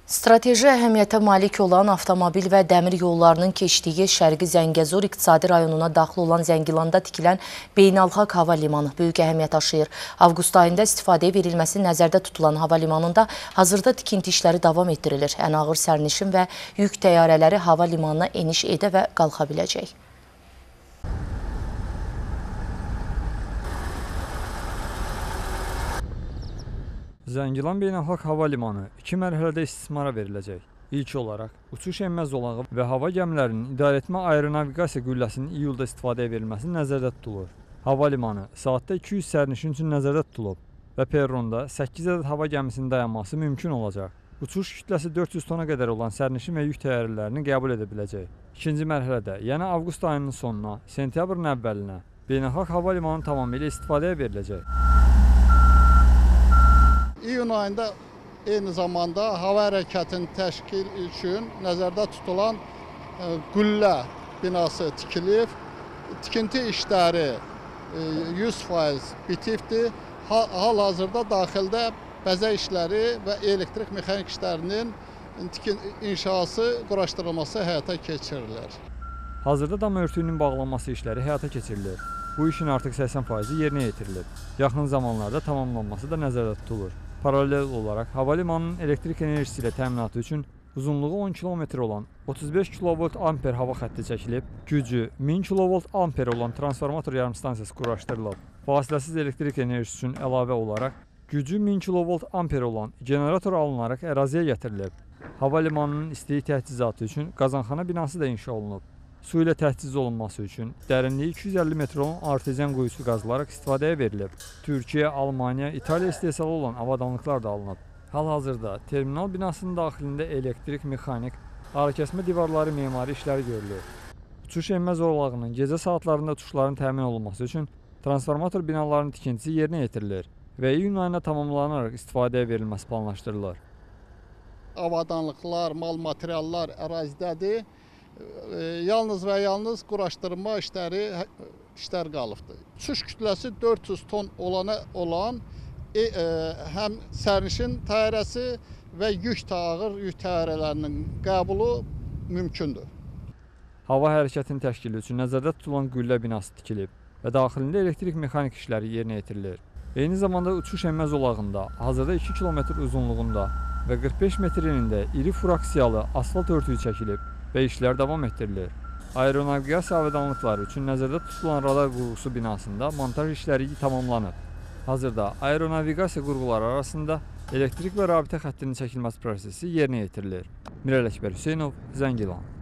Strateji əhəmiyyətə malik olan avtomobil və dəmir yollarının keçdiyi Şərqi Zəngəzur iqtisadi rayonuna daxil olan Zəngilanda tikilən beynəlxalq hava limanı böyük əhəmiyyət daşıyır. Avqust ayında istifadəyə verilməsi nəzərdə tutulan hava limanında hazırda tikinti işləri davam etdirilir. Ən ağır sərnişin və yük təyyarələri hava limanına eniş edə və qalxa biləcək. Zəngilan Beynəlxalq Hava Limanı 2 mərhələdə istismara veriləcək. İlk olaraq, uçuş enmə zolağı və hava gəmilərinin idarəetmə aeronavigasiya qülləsinin iyulda istifadəyə verilməsi nəzərdə tutulur. Hava limanı saatda 200 sərnişin üçün nəzərdə tutulub və perronda 8 ədəd hava gəmisinin dayanması mümkün olacaq. Uçuş kütləsi 400 tona qədər olan sərnişin və yük təyyarələrini qəbul edə biləcək. İkinci mərhələdə, yəni avqust ayının sonuna, sentyabrın əvvəlinə Beynəlxalq Hava Limanı tamamilə istifadəyə veriləcək. İyun ayında eyni zamanda hava hərəkətinin təşkil üçün nəzərdə tutulan qüllə binası tikilib. Tikinti işləri 100% bitibdir. Hal-hazırda daxildə bəzək işləri və elektrik mexanik işlərinin inşası, quraşdırılması həyata keçirilir. Hazırda dam örtüyünün bağlanması işləri həyata keçirilir. Bu işin artıq 80%-i yerinə yetirilir. Yaxın zamanlarda tamamlanması da nəzərdə tutulur. Paralel olaraq hava limanının elektrik enerjisi ilə təminatı üçün uzunluğu 10 km olan 35 kV amper hava xətti çəkilib, gücü 1000 kV amper olan transformator yarımstansiyası quraşdırılıb. Fasiləsiz elektrik enerjisi üçün əlavə olaraq gücü 1000 kV amper olan generator alınaraq əraziyə gətirilib. Hava limanının istilik təchizatı üçün qazanxana binası da inşa olunub. Su ilə təchiz olunması üçün dərinliyi 250 metr olan arteziyan quyusu qazılaraq istifadəyə verilib. Türkiyə, Almaniya, İtaliya istehsalı olan avadanlıqlar da alınıb. Hal-hazırda terminal binasının daxilində elektrik, mexanik, ağrıkəsmə divarları memari işləri görülür. Uçuş enmə zolağının gecə saatlarında uçuşların təmin olunması üçün transformator binalarının tikintisi yerinə yetirilir və iyun ayına tamamlanaraq istifadəyə verilməsi planlaşdırılır. Avadanlıqlar, mal materiallar ərazidədir. Yalnız və yalnız quraşdırma işlər qalıbdır. Uçuş kütləsi 400 ton olan həm sərnişin təyyarəsi və ağır yük təyyarələrinin qəbulu mümkündür. Hava hərəkətinin təşkili üçün nəzərdə tutulan qüllə binası tikilib və daxilində elektrik mexanik işləri yerinə yetirilir. Eyni zamanda uçuş enmə zolağında hazırda 2 km uzunluğunda və 45 metr enində iri fraksiyalı asfalt örtüyü çəkilib və işlər davam etdirilir. Aeronavigasiya avadanlıqları üçün nəzərdə tutulan radar qurğusu binasında montaj işləri tamamlanıb. Hazırda aeronavigasiya qurğuları arasında elektrik və rabitə xəttinin çəkilməsi prosesi yerinə yetirilir. Mirəl Əkbər Hüseynov, Zəngilan.